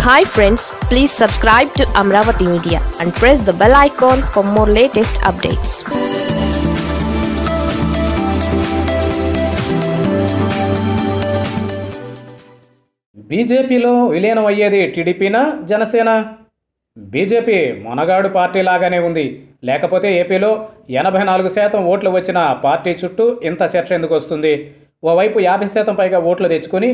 Hi friends, please subscribe to Amaravathi Media and press the bell icon for more latest updates. బీజేపీలో విలీనం అయ్యేది టీడీపీనా Janasena? BJP మొనగాడు party లాగానే ఉంది. లేకపోతే ఏపీలో 84% ఓట్లు వచ్చిన పార్టీ చుట్టూ ఇంత చర్చ ఎందుకు వస్తుంది? ఓవైపు 50% పైగా ఓట్లు తెచ్చుకుని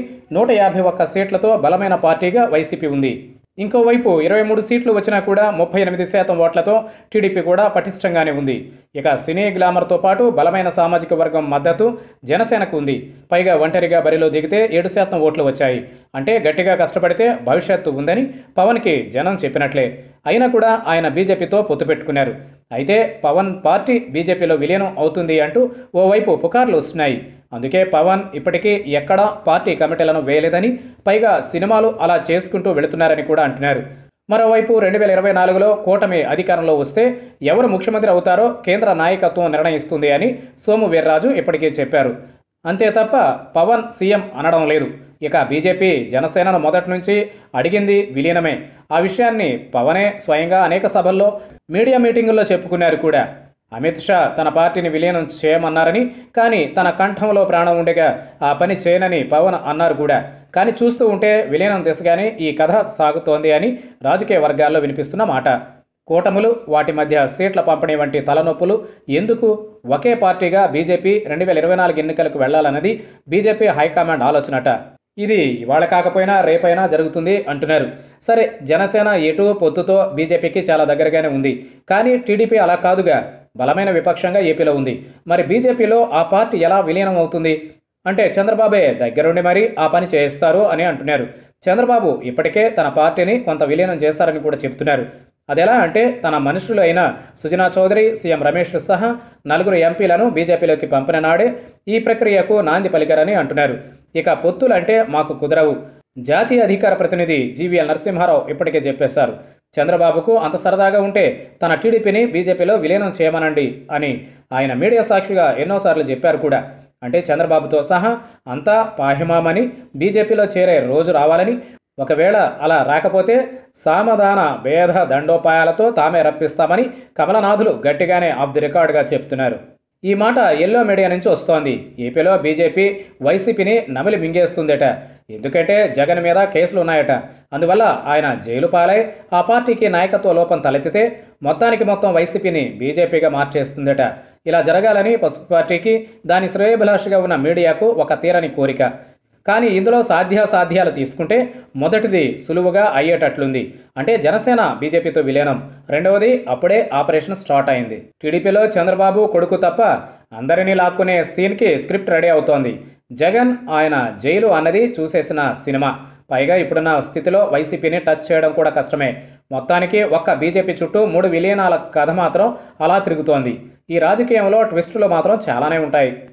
151 సీట్లతో బలమైన పార్టీగా వైసీపీ ఉంది. ఇంకోవైపు 23 సీట్లు వచ్చినా కూడా 38% ఓట్లతో టీడీపీ కూడా పటిష్టంగానే ఉంది. ఇక సినీ గ్లామర్తో పాటు బలమైన సామాజిక వర్గం మద్దతు జనసేనకు ఉంది. పైగా ఒంటరిగా బరిలో దిగితే 7% ఓట్లు వచ్చాయి. అంటే గట్టిగా కష్టపడితే భవిష్యత్తు ఉందని పవన్కి జనం చెప్పినట్లే. అయినా కూడా ఆయన బీజేపీతో పొత్తు పెట్టుకున్నారు. అయితే పవన్ పార్టీ బీజేపీలో విలీనం అవుతుంది అంటూ ఓవైపు పుకార్లు వస్తున్నాయి. అందుకే పవన్ ఇప్పటికీ ఎక్కడా పార్టీ కమిటీలను వేయలేదని, పైగా సినిమాలు అలా చేసుకుంటూ వెళుతున్నారని కూడా అంటున్నారు. మరోవైపు 2024లో కూటమి అధికారంలో వస్తే ఎవరు ముఖ్యమంత్రి అవుతారో కేంద్ర నాయకత్వం నిర్ణయిస్తుంది అని సోము వీర్రాజు ఇప్పటికే చెప్పారు. అంతే తప్ప పవన్ సీఎం అనడం లేదు. ఇక బీజేపీ జనసేనను మొదటి నుంచి అడిగింది విలీనమే. ఆ విషయాన్ని పవనే స్వయంగా అనేక సభల్లో, మీడియా మీటింగుల్లో చెప్పుకున్నారు కూడా. అమిత్ షా తన పార్టీని విలీనం చేయమన్నారని, కానీ తన కంఠంలో ప్రాణం ఉండగా ఆ పని చేయనని పవన్ అన్నారు కూడా. కానీ చూస్తూ ఉంటే విలీనం దిశగానే ఈ కథ సాగుతోంది అని రాజకీయ వర్గాల్లో వినిపిస్తున్న మాట. కూటములు, వాటి మధ్య సీట్ల పంపిణీ వంటి తలనొప్పులు ఎందుకు? ఒకే పార్టీగా బీజేపీ 2024 ఎన్నికలకు వెళ్లాలన్నది బీజేపీ హైకమాండ్ ఆలోచనట. ఇది ఇవాళ కాకపోయినా రేపైనా జరుగుతుంది అంటున్నారు. సరే, జనసేన ఎటు పొత్తుతో బీజేపీకి చాలా దగ్గరగానే ఉంది. కానీ టీడీపీ అలా కాదుగా, బలమైన విపక్షంగా ఏపీలో ఉంది. మరి బీజేపీలో ఆ పార్టీ ఎలా విలీనం అవుతుంది అంటే చంద్రబాబే దగ్గరుండి మరీ ఆ పని చేస్తారు అని అంటున్నారు. చంద్రబాబు ఇప్పటికే తన పార్టీని కొంత విలీనం చేస్తారని కూడా చెబుతున్నారు. అదెలా అంటే తన మనుషులు అయిన సుజనా చౌదరి, సీఎం రమేష్ సహా 4 ఎంపీలను బీజేపీలోకి పంపిన నాడే ఈ ప్రక్రియకు నాంది పలికారని అంటున్నారు. ఇక పొత్తులంటే మాకు కుదరవు. జాతీయ అధికార ప్రతినిధి జీవీఎల్ నరసింహారావు ఇప్పటికే చెప్పేశారు. చంద్రబాబుకు అంత సరదాగా ఉంటే తన టీడీపీని బీజేపీలో విలీనం చేయమనండి అని ఆయన మీడియా సాక్షిగా ఎన్నోసార్లు చెప్పారు కూడా. అంటే చంద్రబాబుతో సహా అంతా పాహిమామని, బీజేపీలో చేరే రోజు రావాలని, ఒకవేళ అలా రాకపోతే సామధాన భేద దండోపాయాలతో తామే రప్పిస్తామని కమలనాథులు గట్టిగానే ఆఫ్ ది రికార్డుగా చెప్తున్నారు. ఈ మాట ఎల్లో మీడియా నుంచి వస్తోంది. ఏపీలో బీజేపీ వైసీపీని నమిలి మింగేస్తుందట. ఎందుకంటే జగన్ మీద కేసులు ఉన్నాయట. అందువల్ల ఆయన జైలు పాలై ఆ పార్టీకి నాయకత్వ లోపం తలెత్తితే మొత్తం వైసీపీని బీజేపీగా మార్చేస్తుందట. ఇలా జరగాలని పసుపు పార్టీకి, దాని శ్రేయోభిలాషిగా ఉన్న మీడియాకు ఒక తీరని కోరిక. కానీ ఇందులో సాధ్యాసాధ్యాలు తీసుకుంటే మొదటిది సులువుగా అయ్యేటట్లుంది. అంటే జనసేన బీజేపీతో విలీనం. రెండవది అప్పుడే ఆపరేషన్ స్టార్ట్ అయింది. టీడీపీలో చంద్రబాబు కొడుకు తప్ప అందరినీ లాక్కునే సీన్కి స్క్రిప్ట్ రెడీ అవుతోంది. జగన్ ఆయన జైలు అన్నది చూసేసిన సినిమా. పైగా ఇప్పుడున్న స్థితిలో వైసీపీని టచ్ చేయడం కూడా కష్టమే. మొత్తానికి ఒక్క బీజేపీ చుట్టూ 3 విలీనాల కథ మాత్రం అలా తిరుగుతోంది. ఈ రాజకీయంలో ట్విస్టులు మాత్రం చాలానే ఉంటాయి.